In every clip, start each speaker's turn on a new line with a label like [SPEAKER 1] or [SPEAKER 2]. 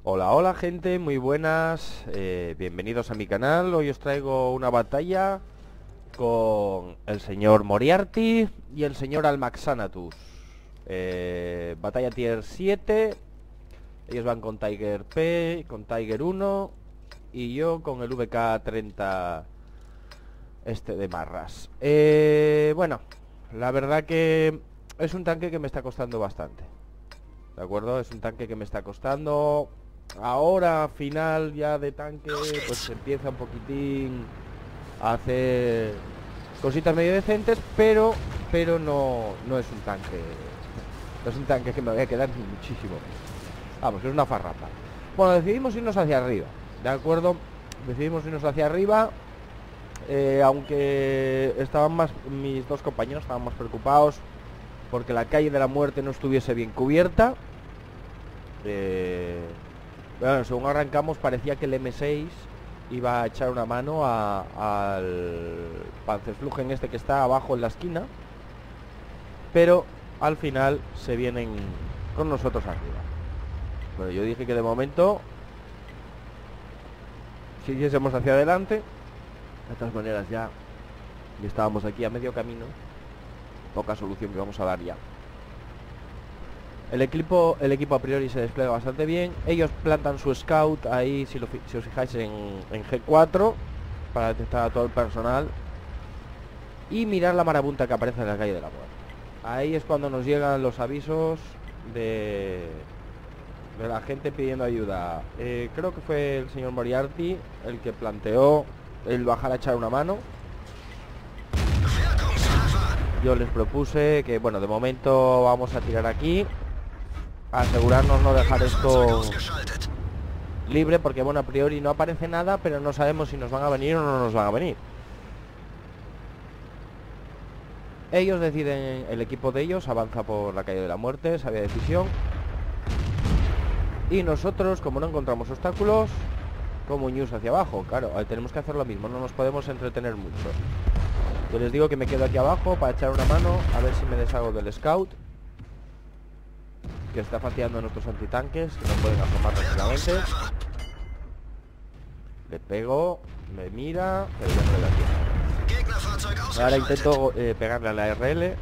[SPEAKER 1] Hola, hola gente, muy buenas, bienvenidos a mi canal. Hoy os traigo una batalla con el señor Moriarty y el señor Almaxanatus. Batalla tier 7. Ellos van con Tiger P, con Tiger 1 y yo con el VK30 de Marras. Bueno, la verdad que es un tanque que me está costando bastante. ¿De acuerdo? Es un tanque que me está costando. Ahora, final ya de tanque, pues empieza un poquitín a hacer cositas medio decentes, pero no es un tanque. No es un tanque que me voy a quedar ni muchísimo. Vamos, es una farrapa. Bueno, decidimos irnos hacia arriba, ¿de acuerdo? Decidimos irnos hacia arriba. Aunque estaban más, mis dos compañeros estaban más preocupados porque la calle de la muerte no estuviese bien cubierta. Bueno, según arrancamos parecía que el M6 iba a echar una mano al Panzerflugen este que está abajo en la esquina, pero al final se vienen con nosotros arriba. Bueno, yo dije que de momento siguiésemos hacia adelante. De todas maneras ya estábamos aquí a medio camino. Poca solución que vamos a dar ya. El equipo a priori se despliega bastante bien. Ellos plantan su scout ahí, si os fijáis, en G4 para detectar a todo el personal. Y mirar la marabunta que aparece en la calle de la muerte. Ahí es cuando nos llegan los avisos de la gente pidiendo ayuda. Creo que fue el señor Moriarty el que planteó el bajar a echar una mano. Yo les propuse que, bueno, de momento vamos a tirar aquí, asegurarnos no dejar esto libre, porque bueno, a priori no aparece nada, pero no sabemos si nos van a venir o no nos van a venir. Ellos deciden, el equipo de ellos avanza por la calle de la muerte, sabia decisión. Y nosotros, como no encontramos obstáculos, como news hacia abajo, claro, tenemos que hacer lo mismo, no nos podemos entretener mucho. Yo les digo que me quedo aquí abajo para echar una mano, a ver si me deshago del scout, que está fastidiando a nuestros antitanques, que no pueden asomar rápidamente. Le pego, me mira, pero ya no le da tiempo. Ahora intento pegarle a la RL.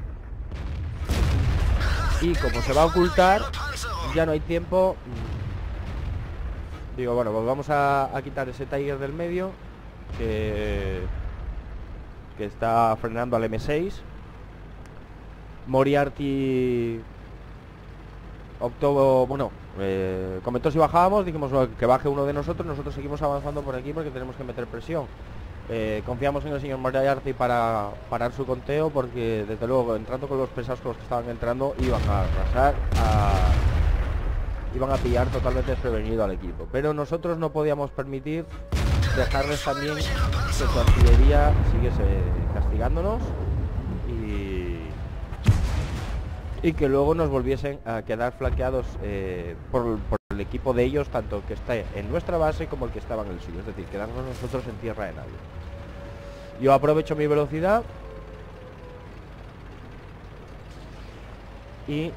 [SPEAKER 1] Y como se va a ocultar, ya no hay tiempo. Digo, bueno, pues vamos a quitar ese Tiger del medio, que está frenando al M6. Moriarty optó, bueno, comentó si bajábamos, dijimos que baje uno de nosotros seguimos avanzando por aquí porque tenemos que meter presión. Confiamos en el señor Moriarty para parar su conteo, porque desde luego, entrando con los pesados con los que estaban entrando, iban a arrasar, iban a pillar totalmente desprevenido al equipo. Pero nosotros no podíamos permitir dejarles también que su artillería siguiese castigándonos y que luego nos volviesen a quedar flanqueados por el equipo de ellos, tanto que está en nuestra base como el que estaba en el suyo, es decir, quedarnos nosotros en tierra de nadie. Yo aprovecho mi velocidad y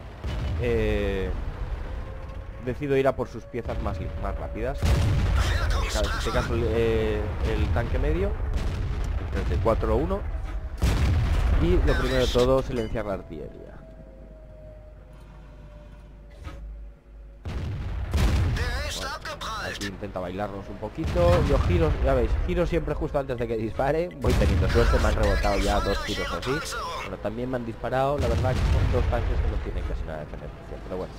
[SPEAKER 1] decido ir a por sus piezas más rápidas. En este caso el tanque medio, el 34-1, y lo primero de todo, silenciar la artillería. Aquí intenta bailarnos un poquito. Yo giro, ya veis, giro siempre justo antes de que dispare. Voy teniendo suerte, me han rebotado ya dos tiros así. Bueno, también me han disparado, la verdad que son dos tanques que no tienen casi nada de penetración, pero bueno.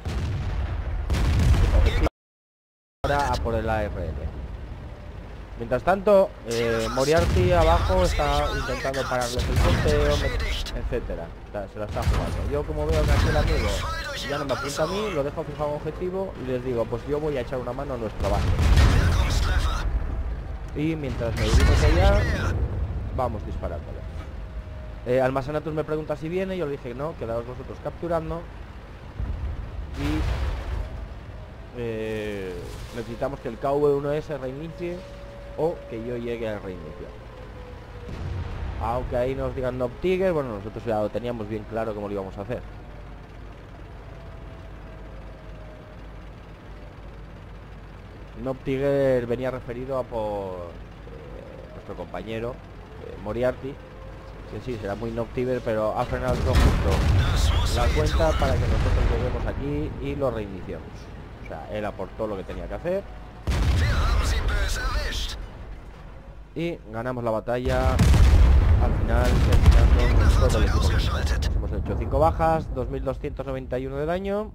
[SPEAKER 1] Ahora a por el ARL. Mientras tanto, Moriarty abajo está intentando pararles el conteo, etcétera. Se la está jugando. Yo, como veo que aquí el amigo ya no me apunta a mí, lo dejo fijado en objetivo y les digo, pues yo voy a echar una mano a nuestra base. Y mientras me dirigimos allá, vamos disparándole. Almaxanatus me pregunta si viene, yo le dije no, quedaos vosotros capturando. Y necesitamos que el KV-1S reinicie o que yo llegue al reinicio. Aunque ahí nos digan no Tiger, bueno, nosotros ya lo teníamos bien claro cómo lo íbamos a hacer. Noptiger venía referido a por nuestro compañero Moriarty, que sí, será muy Noptiger, pero ha frenado justo la cuenta para que nosotros lleguemos aquí y lo reiniciemos. O sea, él aportó lo que tenía que hacer y ganamos la batalla. Al final, terminando con todo el equipo. Hemos hecho 5 bajas, 2291 de daño.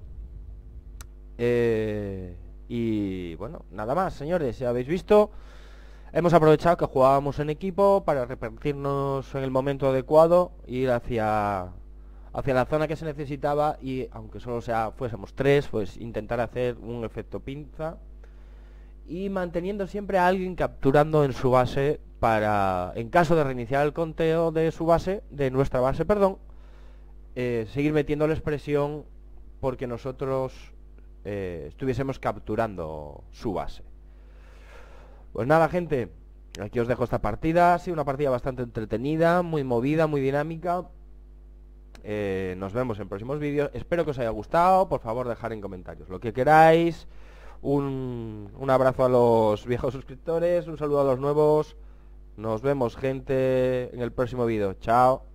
[SPEAKER 1] Y bueno, nada más, señores, ya habéis visto. Hemos aprovechado que jugábamos en equipo para repartirnos en el momento adecuado, ir hacia la zona que se necesitaba y, aunque solo fuésemos 3, pues intentar hacer un efecto pinza y manteniendo siempre a alguien capturando en su base para, en caso de reiniciar el conteo de su base, de nuestra base, perdón, seguir metiéndoles presión porque nosotros estuviésemos capturando su base. Pues nada, gente, aquí os dejo esta partida. Ha sido una partida bastante entretenida, muy movida, muy dinámica. Nos vemos en próximos vídeos. Espero que os haya gustado. Por favor, dejar en comentarios lo que queráis. Un abrazo a los viejos suscriptores, un saludo a los nuevos. Nos vemos, gente, en el próximo vídeo. Chao.